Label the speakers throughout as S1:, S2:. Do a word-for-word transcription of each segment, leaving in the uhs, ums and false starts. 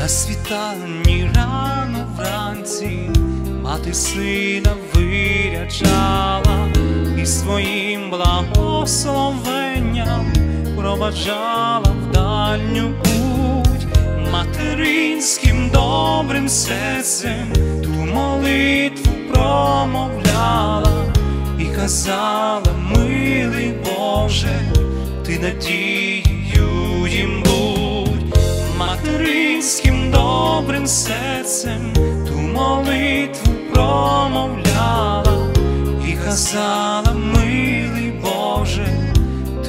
S1: На світанні рано вранці мати сина виряджала і своїм благословенням проваджала в дальню путь. Материнським добрим серцем ту молитву промовляла і казала: милий Боже, ти надією їм будь. Материнським добрим серцем ту молитву промовляла і казала: милий Боже, ти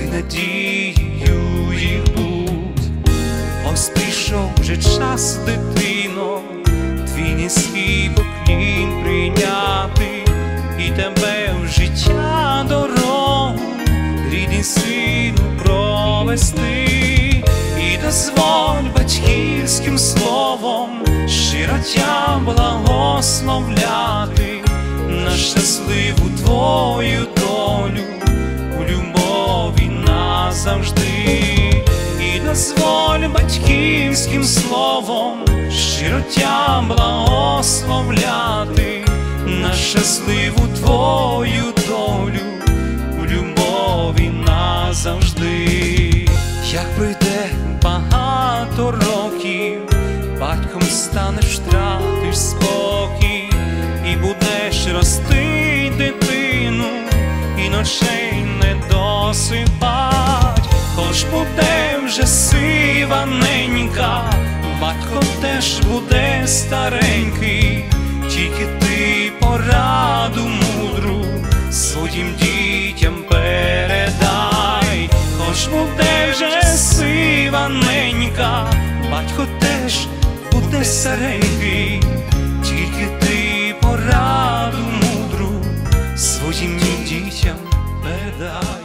S1: надією їх будь. Ось прийшов вже час, дитино, твій низький поклін прийняти і тебе в життя дорогу, рідний сину, провести. І дозволь батьківським словом щиро тя благословляти на щасливу твою долю у любові назавжди. І дозволь батьківським словом щиро тя благословляти на щасливу твою долю у любові назавжди. Як пройде багато років, батьком станеш, втратиш спокій, і будеш рости дитину, і ночей не досипать. Хоч буде вже сива ненька, батько теж буде старенький, тільки ти пораду мудру своїм дітям передай. Хоч буде вже сива ненька, батько теж буде старенький, тільки ти пораду мудру своїм дітям передай.